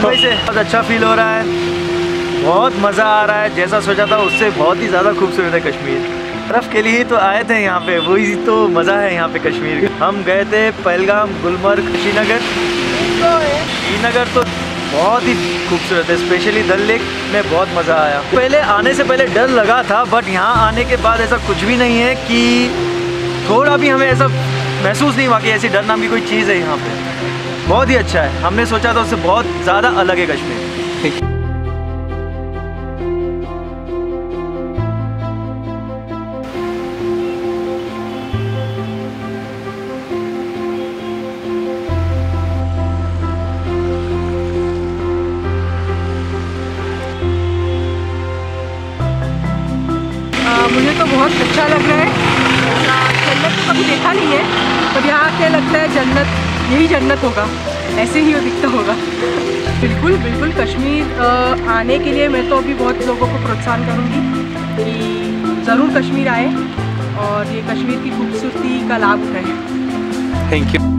मुंबई से बहुत अच्छा फील हो रहा है, बहुत मज़ा आ रहा है। जैसा सोचा था उससे बहुत ही ज़्यादा खूबसूरत है कश्मीर। बर्फ़ के लिए ही तो आए थे यहाँ पे, वही तो मज़ा है यहाँ पे कश्मीर। हम गए थे पहलगाम, गुलमर्ग, श्रीनगर तो बहुत ही खूबसूरत है, स्पेशली डल लेक में बहुत मज़ा आया। पहले आने से पहले डर लगा था, बट यहाँ आने के बाद ऐसा कुछ भी नहीं है कि थोड़ा भी हमें ऐसा महसूस नहीं हुआ कि ऐसी डर नाम की कोई चीज़ है यहाँ पे। बहुत ही अच्छा है, हमने सोचा था उससे बहुत ज़्यादा अलग है कश्मीर। मुझे तो बहुत अच्छा लग रहा है। जन्नत तो कभी देखा नहीं है, पर यहाँ आके लगता है जन्नत, यही जन्नत होगा, ऐसे ही वो दिखता होगा। बिल्कुल बिल्कुल कश्मीर आने के लिए मैं तो अभी बहुत लोगों को प्रोत्साहन करूँगी कि ज़रूर कश्मीर आए और ये कश्मीर की खूबसूरती का लाभ उठाएं। Thank you.